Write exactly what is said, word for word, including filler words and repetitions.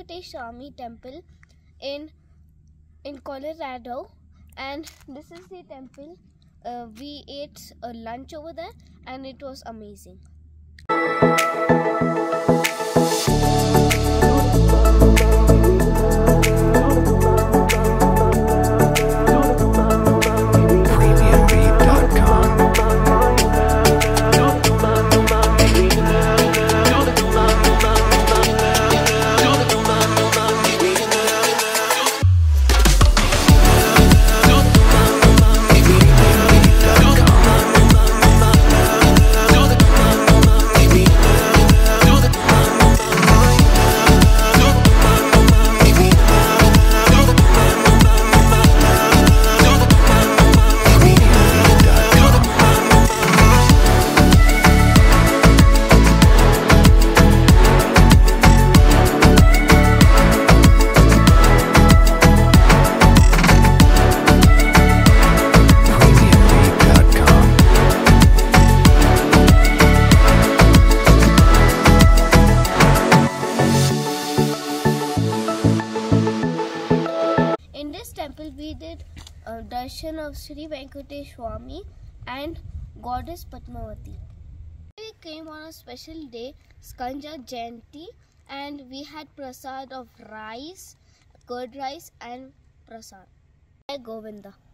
Venkateswara temple in in Colorado, and this is the temple. Uh, we ate a lunch over there, and it was amazing. In this temple, we did a darshan of Sri Venkateswara and Goddess Padmavati. We came on a special day, Skanja Jayanti, and we had prasad of rice, curd rice, and prasad. Jai Govinda.